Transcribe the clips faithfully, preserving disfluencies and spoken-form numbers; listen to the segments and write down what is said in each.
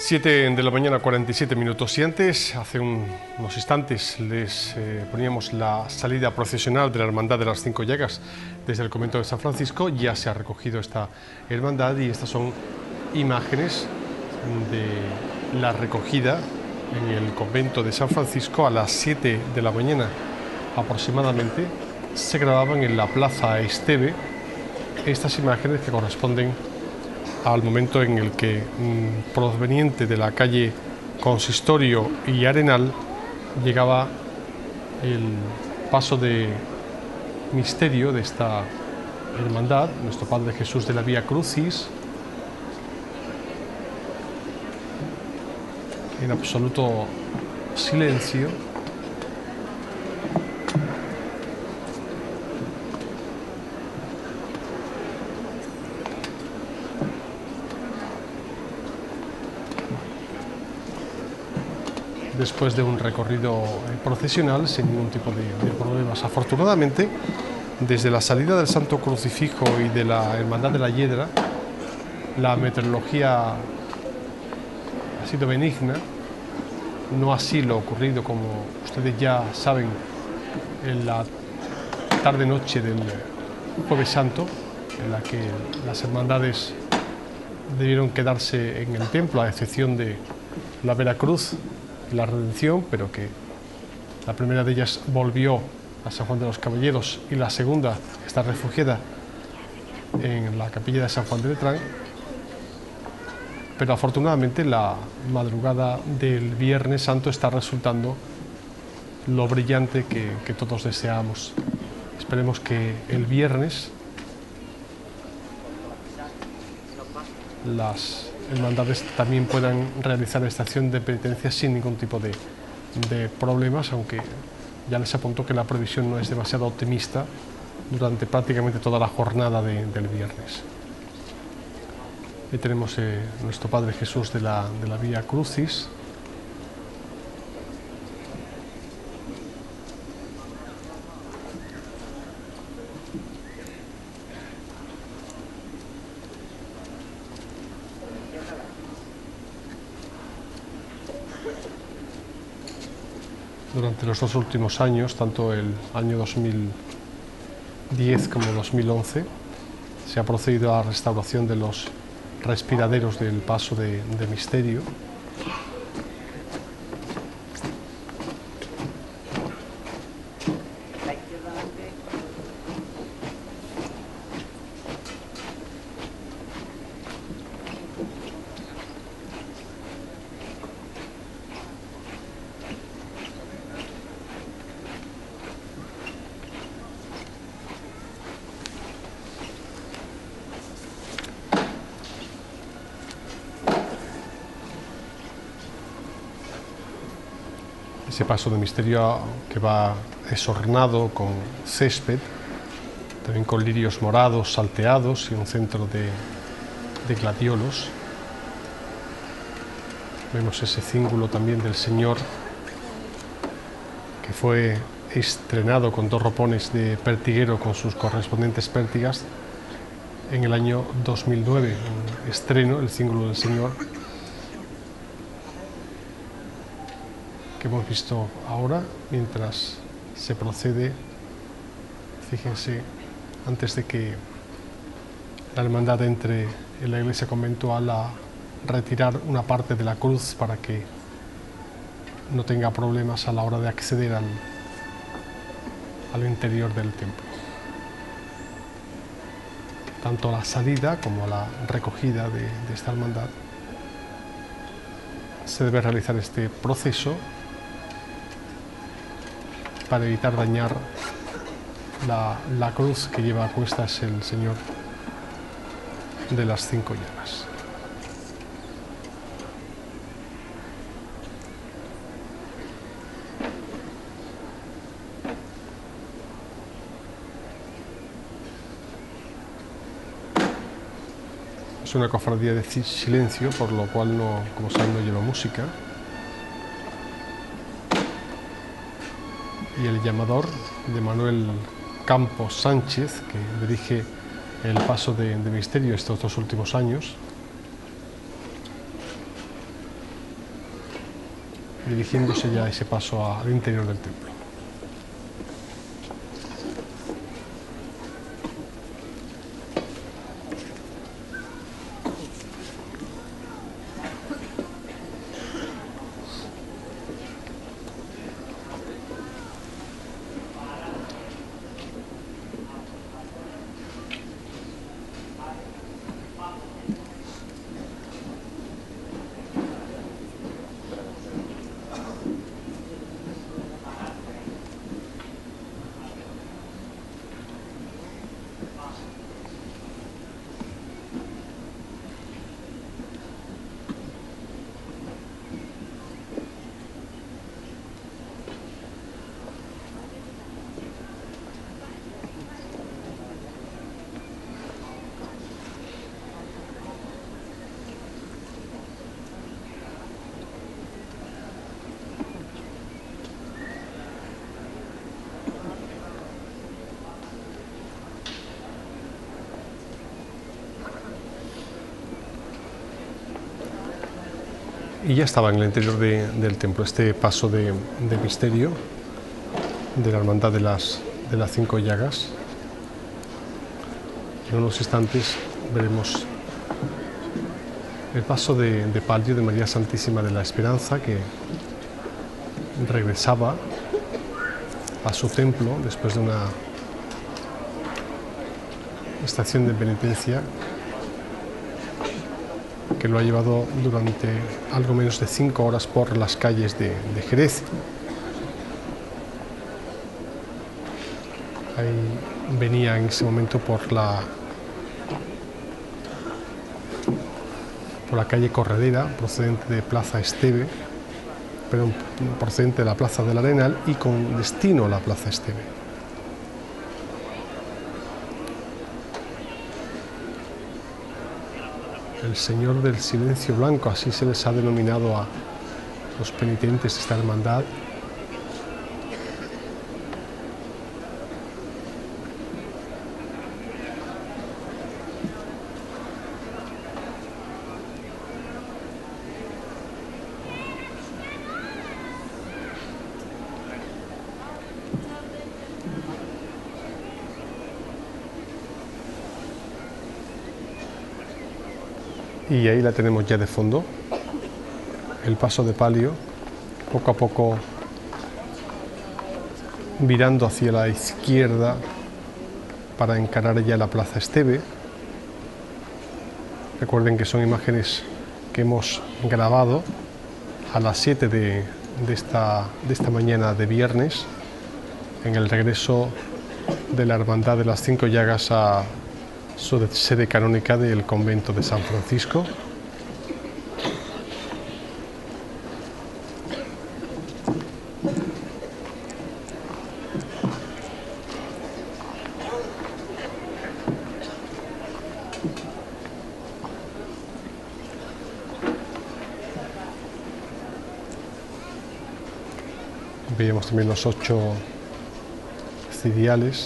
siete de la mañana, cuarenta y siete minutos. Y antes, hace un, unos instantes, les eh, poníamos la salida procesional de la Hermandad de las Cinco Llagas desde el convento de San Francisco. Ya se ha recogido esta hermandad y estas son imágenes de la recogida en el convento de San Francisco a las siete de la mañana aproximadamente. Se grababan en la Plaza Esteve estas imágenes que corresponden al momento en el que, mmm, proveniente de la calle Consistorio y Arenal, llegaba el paso de misterio de esta hermandad, nuestro Padre Jesús de la Vía Crucis, en absoluto silencio. Después de un recorrido procesional sin ningún tipo de, de problemas. Afortunadamente, desde la salida del Santo Crucifijo y de la Hermandad de la Hiedra, la meteorología ha sido benigna, no así lo ocurrido, como ustedes ya saben, en la tarde-noche del Jueves Santo, en la que las hermandades debieron quedarse en el templo, a excepción de la Veracruz, la Redención, pero que la primera de ellas volvió a San Juan de los Caballeros y la segunda está refugiada en la capilla de San Juan de Letrán. Pero afortunadamente la madrugada del Viernes Santo está resultando lo brillante que, que todos deseamos. Esperemos que el viernes las hermandades también puedan realizar esta acción de penitencia sin ningún tipo de, de problemas, aunque ya les apunto que la previsión no es demasiado optimista durante prácticamente toda la jornada de, del viernes. Ahí tenemos eh, nuestro Padre Jesús de la, de la Vía Crucis. Durante los dos últimos años, tanto el año dos mil diez como dos mil once, se ha procedido a la restauración de los respiraderos del paso de, de misterio. Ese paso de misterio que va esornado con césped, también con lirios morados salteados y un centro de, de gladiolos. Vemos ese cíngulo también del Señor, que fue estrenado con dos ropones de pertiguero con sus correspondientes pértigas en el año dos mil nueve, un estreno, el cíngulo del Señor, que hemos visto ahora mientras se procede. Fíjense, antes de que la hermandad entre en la iglesia conventual, a retirar una parte de la cruz para que no tenga problemas a la hora de acceder al, al interior del templo. Tanto la salida como la recogida de, de esta hermandad se debe realizar este proceso para evitar dañar la, la cruz que lleva a cuestas el Señor de las Cinco Llagas. Es una cofradía de silencio, por lo cual, no, como saben, no lleva música. Y el llamador de Manuel Campos Sánchez, que dirige el paso de, de misterio estos dos últimos años, dirigiéndose ya a ese paso al interior del templo. Y ya estaba en el interior de, del templo este paso de, de misterio de la Hermandad de las, de las Cinco Llagas. En unos instantes veremos el paso de, de palio de María Santísima de la Esperanza, que regresaba a su templo después de una estación de penitencia que lo ha llevado durante algo menos de cinco horas por las calles de, de Jerez. Ahí venía en ese momento por la, por la calle Corredera, procedente de Plaza Esteve, perdón, procedente de la Plaza del Arenal y con destino a la Plaza Esteve. El Señor del Silencio Blanco, así se les ha denominado a los penitentes de esta hermandad. Y ahí la tenemos ya de fondo, el paso de palio, poco a poco virando hacia la izquierda para encarar ya la Plaza Esteve. Recuerden que son imágenes que hemos grabado a las siete de, de, esta, de esta mañana de viernes, en el regreso de la Hermandad de las Cinco Llagas a su sede canónica del convento de San Francisco. Veíamos también los ocho ciriales.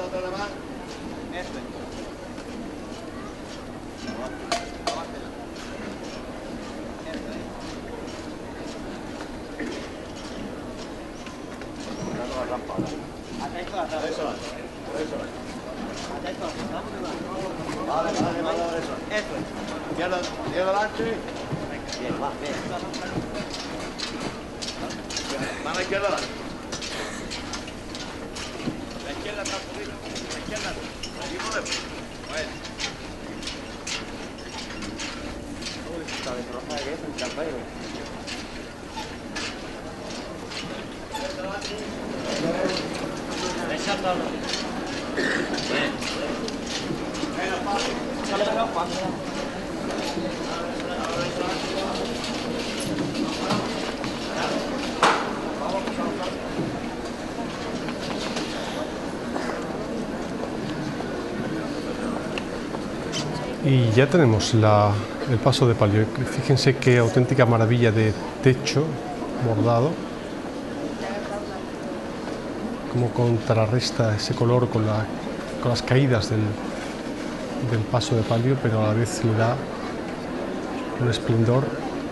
Vale, vale, vale, eso. Eso. Izquierda, izquierda adelante. Bien, va, bien. Mano izquierda adelante. La izquierda atrás, poquito. La izquierda. Allí podemos. Bueno. Uy, está bien, no sabe qué es, el campero. Exacto. Bien. Y ya tenemos la, el paso de palio. Fíjense qué auténtica maravilla de techo bordado, cómo contrarresta ese color con, la, con las caídas del, del paso de palio, pero a la vez le da un esplendor,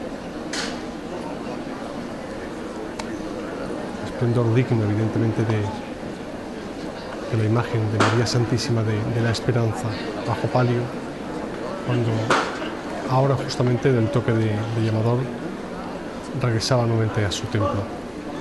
esplendor digno evidentemente de, de la imagen de María Santísima de, de la Esperanza bajo palio, cuando ahora justamente del toque de, de llamador regresaba nuevamente a su templo.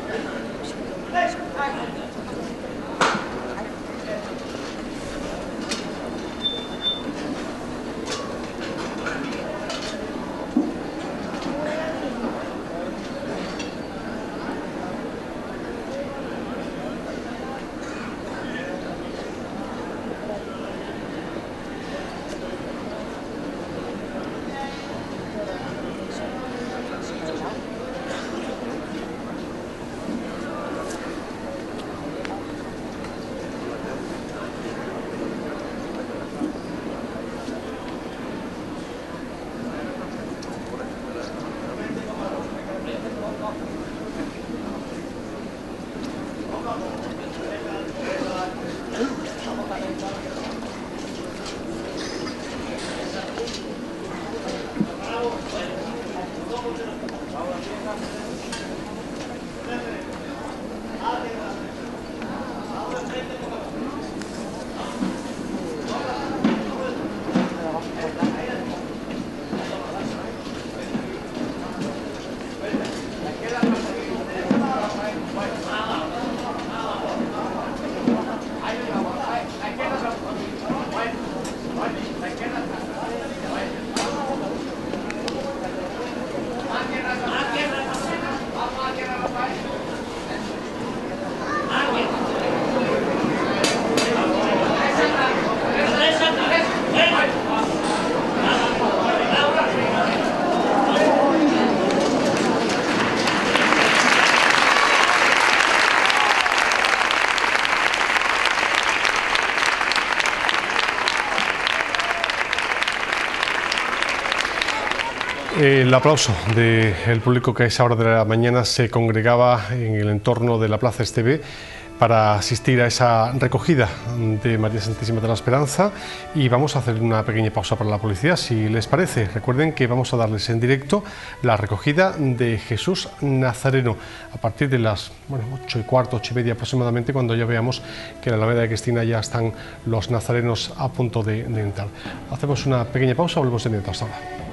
El aplauso del público que a esa hora de la mañana se congregaba en el entorno de la Plaza Esteve para asistir a esa recogida de María Santísima de la Esperanza, y vamos a hacer una pequeña pausa para la publicidad, si les parece. Recuerden que vamos a darles en directo la recogida de Jesús Nazareno a partir de las bueno, ocho y cuarto, ocho y media aproximadamente, cuando ya veamos que en la Alameda de Cristina ya están los nazarenos a punto de, de entrar. Hacemos una pequeña pausa, volvemos en directo hasta ahora.